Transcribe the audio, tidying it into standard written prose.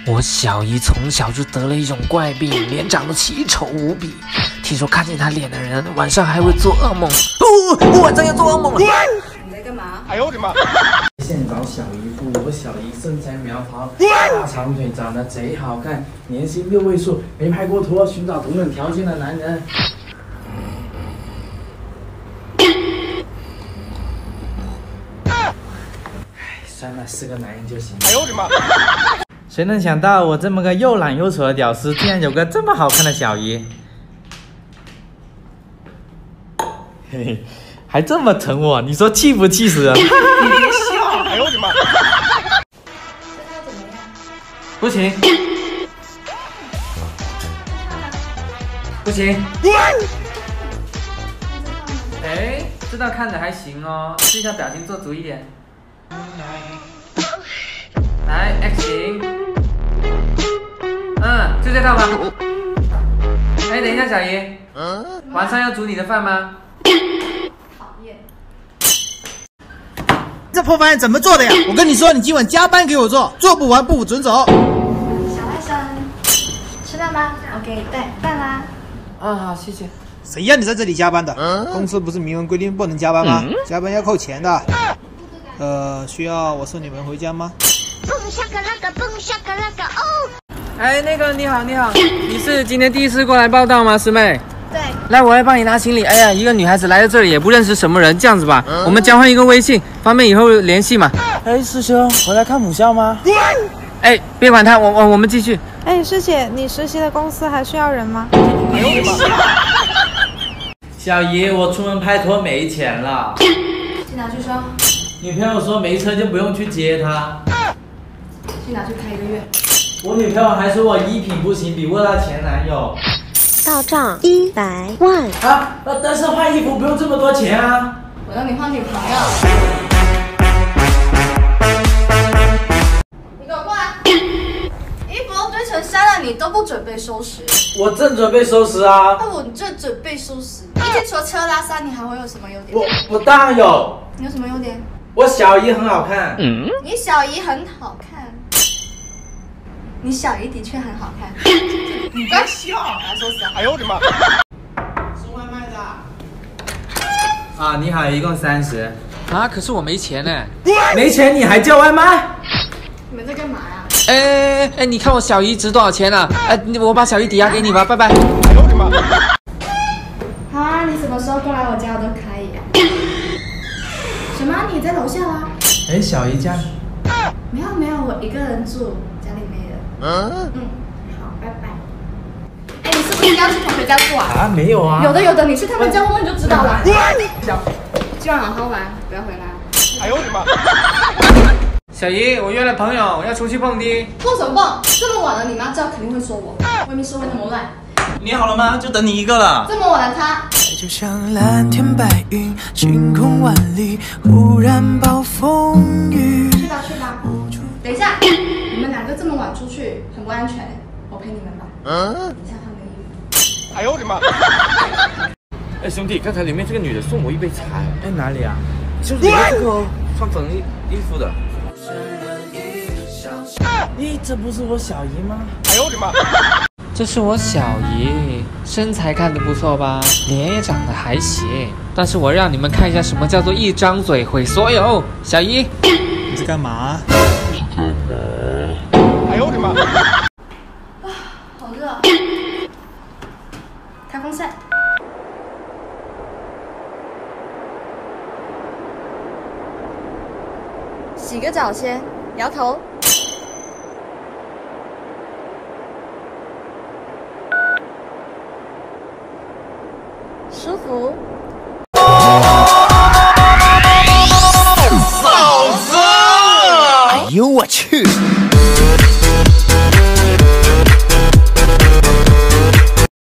我小姨从小就得了一种怪病，脸长得奇丑无比。听说看见她脸的人，晚上还会做噩梦。我晚上要做噩梦了。 你在干嘛？ 哎呦我的妈！ 现找小姨夫，我小姨身材苗条，大长腿，长得贼好看，年薪6位数，没拍过拖，寻找同等条件的男人。算了，4个男人就行。 哎呦我的妈！ 谁能想到我这么个又懒又丑的屌丝，竟然有个这么好看的小姨？嘿嘿，还这么疼我，你说气不气死人？ 你别笑！哎呦我的妈！ 这套怎么样？ 不行，不行。哎，这道看着还行哦，试一下表情，做足一点。来 ，X 型。就这套吧。哎，等一下，小姨，晚上要煮你的饭吗？ 讨厌。 这破饭怎么做的呀？我跟你说，你今晚加班给我做，做不完不准走。 小外甥，吃饭吗？我给你带饭啦。 好，谢谢。 谁让你在这里加班的？公司不是明文规定不能加班吗？加班要扣钱的。需要我送你们回家吗？ 哎，那个你好，你是今天第一次过来报道吗，师妹？ 对。 来，我来帮你拿行李。哎呀，一个女孩子来到这里也不认识什么人，这样子吧，我们交换一个微信，方便以后联系嘛。哎，师兄，回来看母校吗？哎，别管他，我们继续。 哎，师姐，你实习的公司还需要人吗？ 哎呦我的妈！ 小姨，我出门拍拖没钱了。 去哪去说？ 女朋友说没车就不用去接她。 去哪去开1个月？ 我女朋友还说我衣品不行，比不她前男友。 到账100万。 啊，但是换衣服不用这么多钱啊。 我让你换女朋友。你给我过来！衣服都堆成山了，你都不准备收拾？ 我正准备收拾啊。 那我正准备收拾。一天除了车拉撒，你还会有什么优点？ 我当然有。 你有什么优点？ 我小姨很好看。 你小姨很好看。你小姨的确很好看。 你别笑！ 来收拾啊！ 哎呦我的妈！ 送外卖的。 啊，你好，一共30。 啊，可是我没钱呢。 没钱你还叫外卖？ 你们在干嘛呀？ 哎，你看我小姨值多少钱啊？哎，我把小姨抵押给你吧，拜拜。 哎呦我的妈！ 好啊，你什么时候过来我家我都可以。什么？你在楼下啊？ 哎，小姨家。 没有，我一个人住，家里没人。好，拜拜。哎，你是不是要去同学家住啊？ 啊，没有啊。 有的，你去他们家问问就知道了。今晚好好玩，不要回来。 哎呦我的妈！ 小姨，我约了朋友，要出去蹦迪。 蹦什么蹦？这么晚了，你妈知道肯定会说我。外面社会那么乱。 你好了吗？就等你一个了。 这么晚了，他。 就像蓝天白云，晴空万里，忽然暴风雨。 去吧。等一下，你们2个这么晚出去很不安全，我陪你们吧。等一下换个衣服。 哎呦我的妈！ 哎，兄弟，刚才里面这个女的送我一杯茶。 哎，哪里啊？ 就是里面这个穿粉衣服的。 咦，这不是我小姨吗？ 哎呦我的妈！ 这是我小姨，身材看得不错吧，脸也长得还行。但是我让你们看一下什么叫做一张嘴毁所有。小姨， 你在干嘛？ 哎呦我的妈！ 好热。开风扇。洗个澡先，摇头。舒服。 哎呦我去！